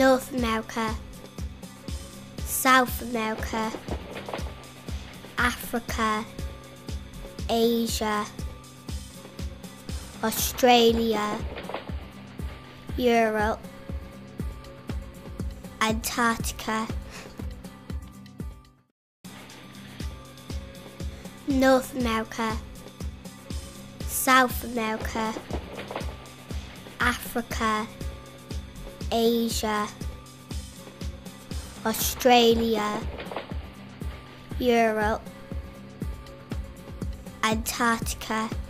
North America, South America, Africa, Asia, Australia, Europe, Antarctica, North America, South America, Africa, Asia, Australia, Europe, Antarctica.